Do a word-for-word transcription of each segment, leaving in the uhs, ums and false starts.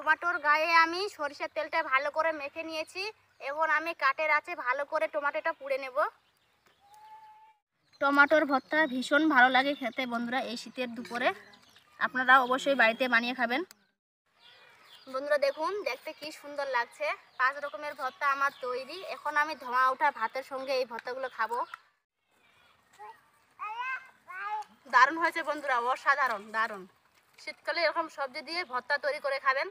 টমেটোর গায়ে আমি সরিষার তেলটা ভালো করে মেখে নিয়েছি। এখন আমি কাঠের আঁচে ভালো করে টমেটোটা পুড়ে নেব। টমেটোর ভর্তা ভীষণ ভালো লাগে খেতে বন্ধুরা এই শীতের দুপুরে। আপনারা অবশ্যই বাড়িতে বানিয়ে খাবেন। বন্ধুরা দেখুন, দেখতে কি সুন্দর লাগছে। পাঁচ রকমের ভর্তা আমার তৈরি। এখন আমি ধোঁয়া ওঠা ভাতের সঙ্গে এই ভর্তাগুলো খাবো। দারুণ হয়েছে বন্ধুরা, অসাধারণ দারুণ। শীতকালে এরকম সবজি দিয়ে ভর্তা তৈরি করে খাবেন।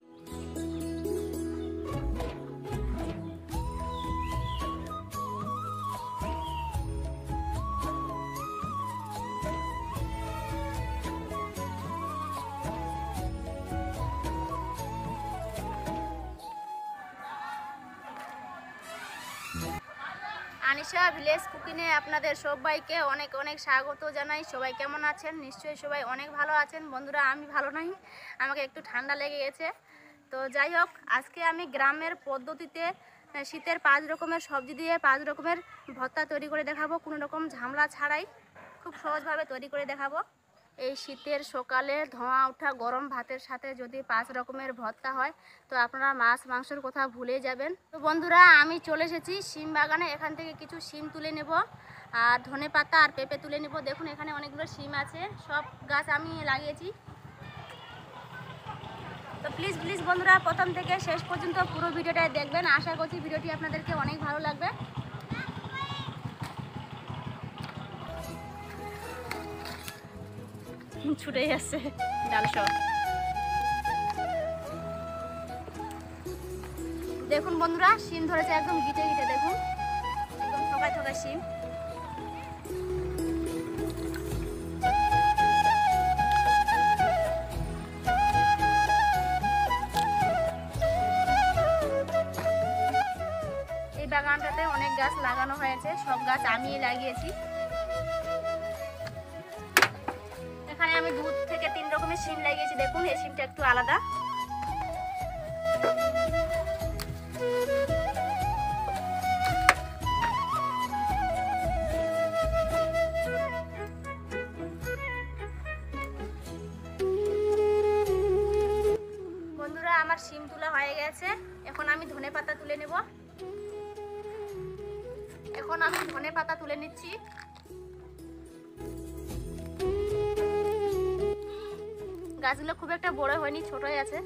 আনিশা ভিলেজ কুকিংয়ে আপনাদের সবাইকে অনেক অনেক স্বাগত জানাই। সবাই কেমন আছেন? নিশ্চয়ই সবাই অনেক ভালো আছেন। বন্ধুরা আমি ভালো নাই, আমাকে একটু ঠান্ডা লেগে গেছে। তো যাই হোক, আজকে আমি গ্রামের পদ্ধতিতে শীতের পাঁচ রকমের সবজি দিয়ে পাঁচ রকমের ভর্তা তৈরি করে দেখাবো, কোনো রকম ঝামেলা ছাড়াই খুব সহজভাবে তৈরি করে দেখাবো। এই শীতের সকালে ধোঁয়া ওঠা গরম ভাতের সাথে যদি পাঁচ রকমের ভর্তা হয় তো আপনারা মাছ মাংসের কথা ভুলে যাবেন। তো বন্ধুরা আমি চলে এসেছি শিম বাগানে। এখান থেকে কিছু শিম তুলে নেব আর ধনে পাতা আর পেঁপে তুলে নেব। দেখুন এখানে অনেকগুলো শিম আছে, সব গাছ আমি লাগিয়েছি। তো প্লিজ প্লিজ বন্ধুরা প্রথম থেকে শেষ পর্যন্ত পুরো ভিডিওটা দেখবেন। আশা করছি ভিডিওটি আপনাদেরকে অনেক ভালো লাগবে। ছুটে যাচ্ছে ডাল সব। দেখুন বন্ধুরা শিম ধরেছে একদম গিটে গিটে, দেখুন একদম থকায় থকায় শিম। এই বাগানটাতে অনেক গাছ লাগানো হয়েছে, সব গাছ আমিই লাগিয়েছি। এখানে আমি দু থেকে তিন রকমের শিম লাগিয়েছি। দেখুন এই শিমটা একটু আলাদা। বন্ধুরা আমার শিম তোলা হয়ে গেছে। এখন আমি ধনে পাতা তুলে নেব। এখন আমি ধনে পাতা তুলে নিচ্ছি। গাছগুলো খুব একটা বড় হয়নি, ছোটই আছে।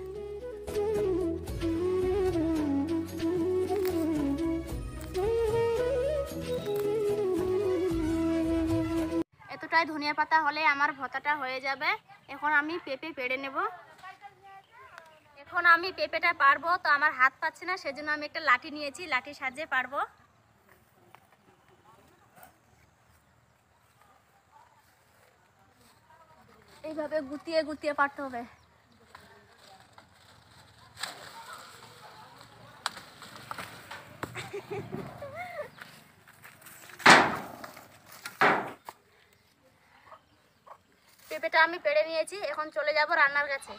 এতটাই ধনিয়া পাতা হলে আমার ভর্তাটা হয়ে যাবে। এখন আমি পেঁপে পেড়ে নেব। এখন আমি পেঁপেটা পারবো, তো আমার হাত পাচ্ছে না, সেজন্য আমি একটা লাঠি নিয়েছি, লাঠির সাহায্যে পারবো। এইভাবে গুতিয়ে গুতিয়ে পারতে হবে। পেঁপেটা আমি পেড়ে নিয়েছি, এখন চলে যাব রান্নার কাছে।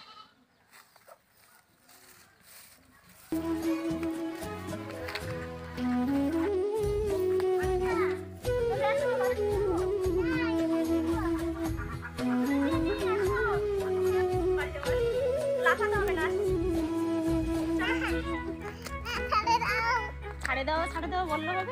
ছাড়ে দাও ছাড়ে দাও বললো হবে।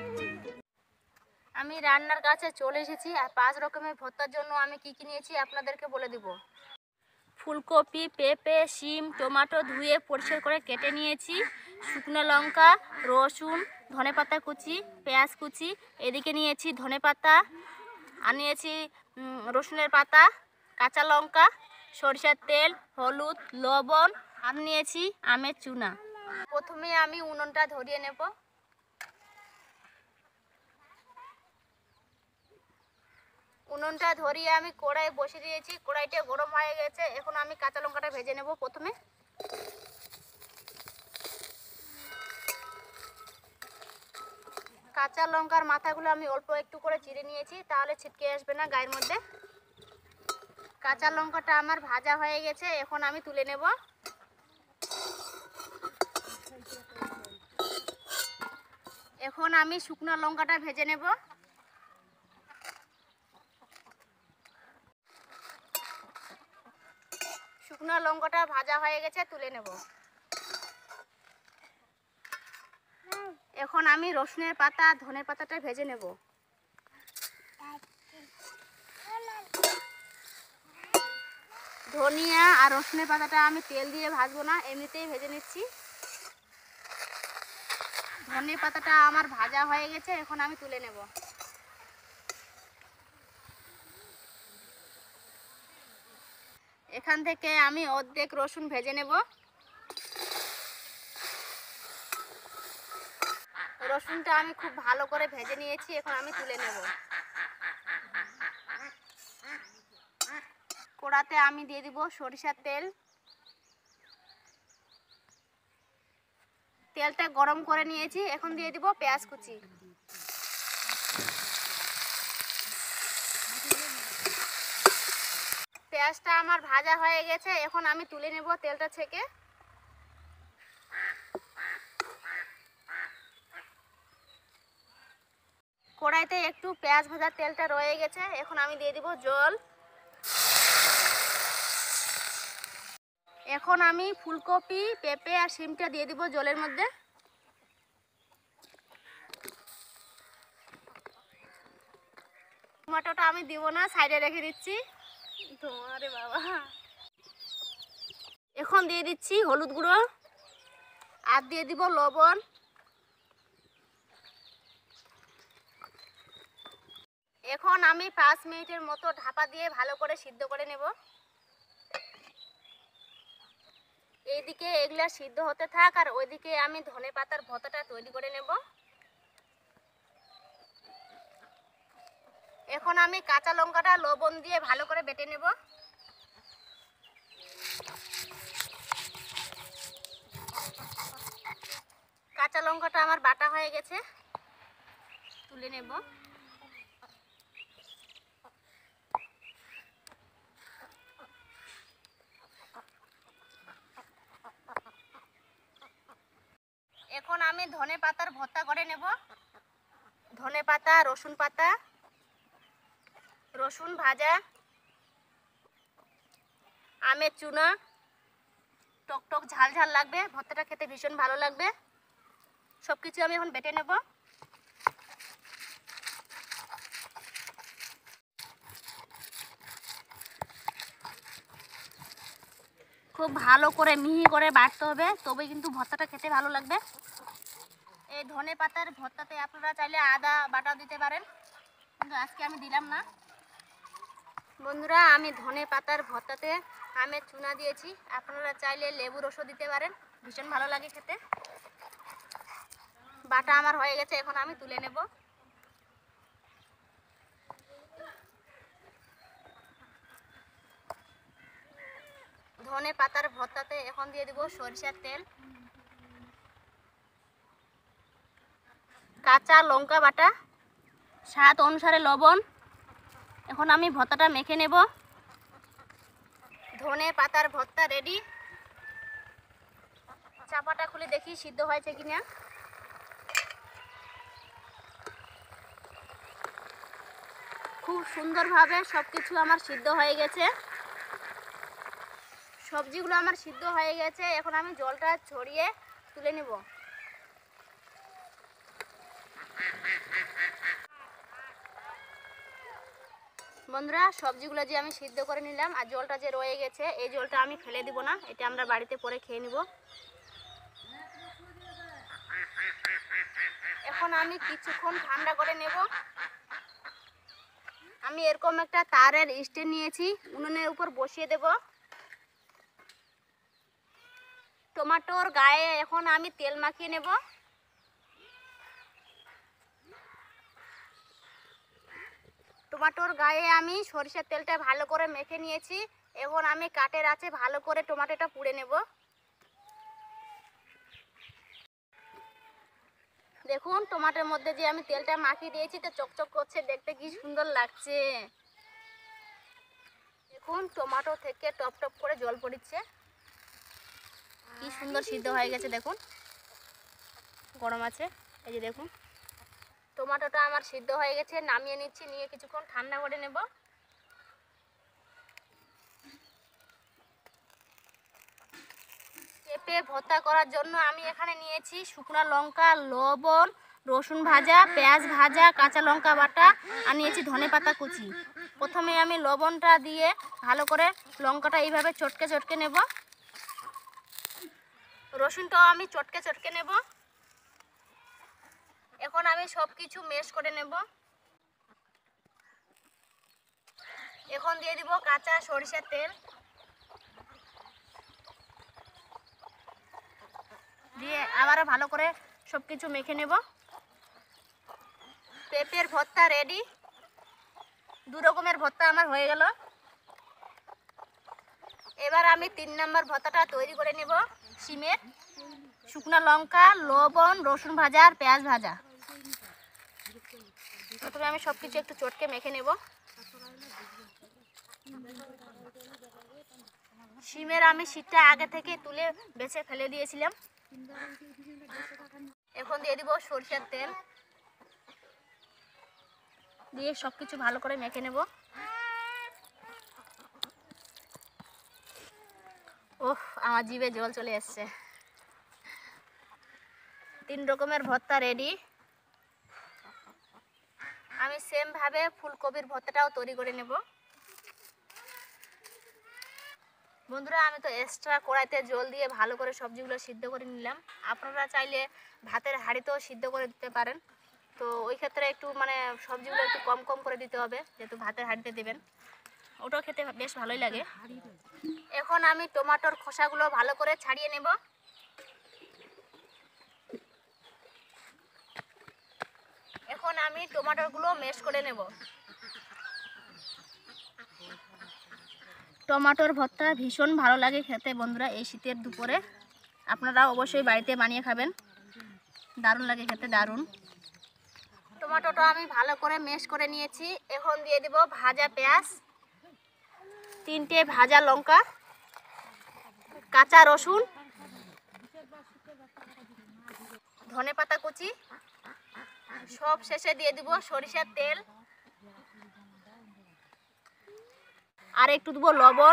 আমি রান্নার কাছে চলে এসেছি। আর পাঁচ রকমের ভর্তার জন্য আমি কি কি নিয়েছি আপনাদেরকে বলে দিব। ফুলকপি, পেঁপে, শিম, টমেটো ধুয়ে পরিষ্কার করে কেটে নিয়েছি। শুকনো লঙ্কা, রসুন, ধনেপাতা কুচি, পেঁয়াজ কুচি। এদিকে নিয়েছি ধনেপাতা, আর নিয়েছি রসুনের পাতা, কাঁচা লঙ্কা, সরিষার তেল, হলুদ, লবণ, আর নিয়েছি আমের চুনা। প্রথমে আমি উনুনটা ধরিয়ে নেব। উনুনটা ধরিয়ে আমি কড়াই বসিয়ে দিয়েছি। কড়াইটা গরম হয়ে গেছে। এখন আমি কাঁচা লঙ্কাটা ভেজে নেব। প্রথমে কাঁচা লঙ্কার মাথাগুলো আমি অল্প একটু করে চিড়ে নিয়েছি, তাহলে ছিটকে আসবে না গায়ের মধ্যে। কাঁচা লঙ্কাটা আমার ভাজা হয়ে গেছে, এখন আমি তুলে নেব। এখন আমি শুকনো লঙ্কাটা ভেজে নেব। শুকনো লঙ্কাটা ভাজা হয়ে গেছে, তুলে নেব। এখন আমি রসুনের পাতা ধনের পাতাটা ভেজে নেব। ধনিয়া আর রসুনের পাতাটা আমি তেল দিয়ে ভাজবো না, এমনিতেই ভেজে নিচ্ছি। ধনে পাতাটা আমার ভাজা হয়ে গেছে, এখন আমি তুলে নেব। এখান থেকে আমি অর্ধেক রসুন ভেজে নেব। রসুনটা আমি খুব ভালো করে ভেজে নিয়েছি, এখন আমি তুলে নেব। কড়াতে আমি দিয়ে দিব সরিষার তেল। তেলটা গরম করে নিয়েছি, এখন দিয়ে দিব পেঁয়াজ কুচি। পেঁয়াজটা আমার ভাজা হয়ে গেছে, এখন আমি তুলে নেব তেলটা থেকে। কড়াইতে একটু পেঁয়াজ ভাজার তেলটা রয়ে গেছে, এখন আমি দিয়ে দিব জল। এখন আমি ফুলকপি, পেঁপে আর শিমটা দিয়ে দিব জলের মধ্যে। টমেটোটা আমি দিব না, সাইডে রেখে দিচ্ছি। আরে বাবা। এখন দিয়ে দিচ্ছি হলুদ গুঁড়ো আর দিয়ে দিব লবণ। এখন আমি পাঁচ মিনিটের মতো ঢাকা দিয়ে ভালো করে সিদ্ধ করে নেব। এইদিকে এগুলা সিদ্ধ হতে থাক, আর ওইদিকে আমি ধনে পাতার ভর্তাটা তৈরি করে নেব। এখন আমি কাঁচা লঙ্কাটা লবণ দিয়ে ভালো করে বেটে নেব। কাঁচা লঙ্কাটা আমার বাটা হয়ে গেছে, তুলে নেব। এখন আমি ধনে পাতার ভর্তা করে নেব। ধনে পাতা, রসুন পাতা, রসুন ভাজা, আমের চুনা, টক টক ঝাল ঝাল লাগবে, ভর্তাটা খেতে ভীষণ ভালো লাগবে। সব কিছু আমি এখন বেটে নেব। খুব ভালো করে মিহি করে বাটতে হবে, তবে কিন্তু ভর্তাটা খেতে ভালো লাগবে। এই ধনে পাতার ভর্তাতে আপনারা চাইলে আদা বাটাও দিতে পারেন, কিন্তু আজকে আমি দিলাম না। বন্ধুরা, আমি ধনে পাতার ভর্তাতে আমের চুনা দিয়েছি, আপনারা চাইলে লেবু রসও দিতে পারেন, ভীষণ ভালো লাগে খেতে। বাটা আমার হয়ে গেছে, এখন আমি তুলে নেব। ধনে পাতার ভর্তাতে এখন দিয়ে দিব সরিষার তেল, কাঁচা লঙ্কা বাটা, স্বাদ অনুসারে লবণ। এখন আমি ভর্তাটা মেখে নেব। ধনে পাতার ভর্তা রেডি। চাপাটা খুলে দেখি সিদ্ধ হয়েছে কিনা। খুব সুন্দরভাবে সব কিছু আমার সিদ্ধ হয়ে গেছে, সবজিগুলো আমার সিদ্ধ হয়ে গেছে। এখন আমি জলটা ছড়িয়ে তুলে নেব। বন্ধুরা, সবজিগুলো যে আমি সিদ্ধ করে নিলাম আর জলটা যে রয়ে গেছে, এই জলটা আমি ফেলে দিব না, এটা আমরা বাড়িতে পরে খেয়ে নিব। এখন আমি কিছুক্ষণ ঠান্ডা করে নেব। আমি এরকম একটা তারের স্ট্যান্ড নিয়েছি, উনুনের উপর বসিয়ে দেব। টমেটোর গায়ে এখন আমি তেল মাখিয়ে নেব। টমেটোর গায়ে আমি সরিষার তেলটা ভালো করে মেখে নিয়েছি, এখন আমি কাঠের আঁচে ভালো করে টমেটোটা পুড়ে নেব। দেখুন, টমেটোর মধ্যে যে আমি তেলটা মাখিয়ে দিয়েছি, তো চকচক করছে, দেখতে কি সুন্দর লাগছে। দেখুন, টমেটো থেকে টপ টপ করে জল পড়ছে, কি সুন্দর সিদ্ধ হয়ে গেছে। দেখুন, গরম আছে, এই যে দেখুন টমেটোটা আমার সিদ্ধ হয়ে গেছে, নামিয়ে নিচ্ছি, নিয়ে কিছুক্ষণ ঠান্ডা করে নেব। পেঁপে ভর্তা করার জন্য আমি এখানে নিয়েছি শুকনো লঙ্কা, লবণ, রসুন ভাজা, পেঁয়াজ ভাজা, কাঁচা লঙ্কা বাটা আর নিয়েছি ধনেপাতা কুচি। প্রথমে আমি লবণটা দিয়ে ভালো করে লঙ্কাটা এইভাবে চটকে চটকে নেব। রসুনটাও আমি চটকে চটকে নেব। এখন আমি সব কিছু মেশ করে নেব। এখন দিয়ে দিব কাঁচা সরিষার তেল, দিয়ে আবারও ভালো করে সব কিছু মেখে নেব। পেঁপের ভর্তা রেডি। দু রকমের ভর্তা আমার হয়ে গেল। এবার আমি তিন নম্বর ভর্তাটা তৈরি করে নেব। সিমের শুকনো লঙ্কা, লবণ, রসুন ভাজা আর পেঁয়াজ ভাজা। প্রথমে আমি সব কিছু একটু চটকে মেখে নেব। সিমের আমি শীতটা আগে থেকে তুলে বেছে ফেলে দিয়েছিলাম। এখন দিয়ে দিব সরষের তেল, দিয়ে সব কিছু ভালো করে মেখে নেব। ওহ, আমার জিভে জল চলে এসছে। তিন রকমের ভর্তা রেডি। আমি সেম ভাবে ফুলকপির ভর্তাটাও তৈরি করে নেব। বন্ধুরা, আমি তো এক্সট্রা কড়াইতে জল দিয়ে ভালো করে সবজিগুলো সিদ্ধ করে নিলাম। আপনারা চাইলে ভাতের হাঁড়িতেও সিদ্ধ করে দিতে পারেন। তো ওই ক্ষেত্রে একটু মানে সবজিগুলো একটু কম কম করে দিতে হবে, যেহেতু ভাতের হাঁড়িতে দেবেন। ওটাও খেতে বেশ ভালোই লাগে। এখন আমি টমেটোর খোসাগুলো ভালো করে ছাড়িয়ে নেব। এখন আমি টমেটোগুলো ম্যাশ করে নেব। টমেটোর ভর্তা ভীষণ ভালো লাগে খেতে বন্ধুরা এই শীতের দুপুরে। আপনারা অবশ্যই বাড়িতে বানিয়ে খাবেন, দারুণ লাগে খেতে, দারুণ। টমেটোটা আমি ভালো করে ম্যাশ করে নিয়েছি। এখন দিয়ে দেব ভাজা পেঁয়াজ, তিনটে ভাজা লঙ্কা, কাঁচা রসুন, ধনেপাতা কুচি, সব শেষে দিয়ে দিব সরিষার তেল আর একটু দেবো লবণ।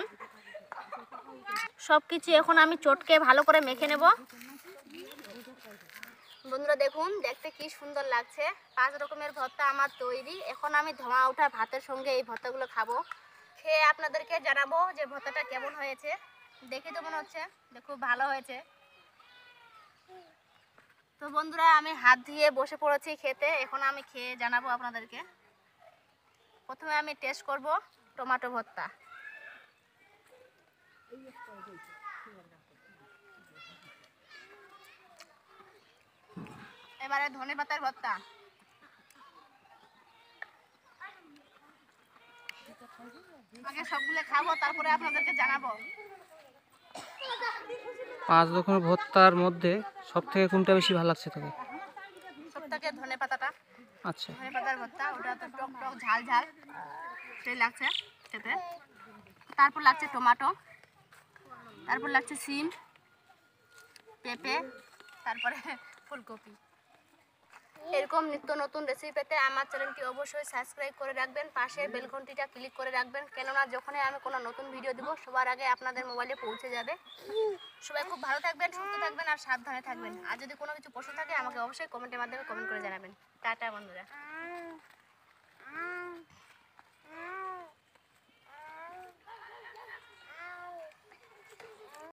সব কিছু এখন আমি চটকে ভালো করে মেখে নেব। বন্ধুরা দেখুন, দেখতে কি সুন্দর লাগছে। পাঁচ রকমের ভর্তা আমার তৈরি। এখন আমি ধোঁয়া ওঠা ভাতের সঙ্গে এই ভর্তাগুলো খাবো। খেয়ে আপনাদেরকে জানাবো যে ভর্তাটা কেমন হয়েছে। দেখে তো মনে হচ্ছে যে খুব ভালো হয়েছে। তো বন্ধুরা, আমি হাত ধুয়ে বসে পড়েছি খেতে। এখন আমি খেয়ে জানাবো আপনাদেরকে। প্রথমে আমি টেস্ট করব টমেটো ভর্তা। এবারে ধনেপাতার ভর্তা। আগে সবগুলো খাবো, তারপরে আপনাদেরকে জানাবো। পাঁচ রকমের ভর্তার মধ্যে সব থেকে কোনটা বেশি ভালো লাগছে তোকে? সব থেকে ধনেপাতাটা। আচ্ছা, ধনেপাতার ভর্তা, ওটা তো টক টক ঝাল ঝাল সেই লাগছে খেতে। তারপর লাগছে টমেটো, তারপর লাগছে সিম, পেঁপে, তারপরে ফুলকপি। এরকম নিত্য নতুন রেসিপি পেতে আমার চ্যানেলটি অবশ্যই সাবস্ক্রাইব করে রাখবেন, পাশের বেল ঘন্টিটা ক্লিক করে রাখবেন, কেননা যখনই আমি কোনো নতুন ভিডিও দেবো সবার আগে আপনাদের মোবাইলে পৌঁছে যাবে। সবাই খুব ভালো থাকবেন, সুস্থ থাকবেন আর সাবধানে থাকবেন। আর যদি কোনো কিছু প্রশ্ন থাকে আমাকে অবশ্যই কমেন্টের মাধ্যমে কমেন্ট করে জানাবেন। টাটা বন্ধুরা।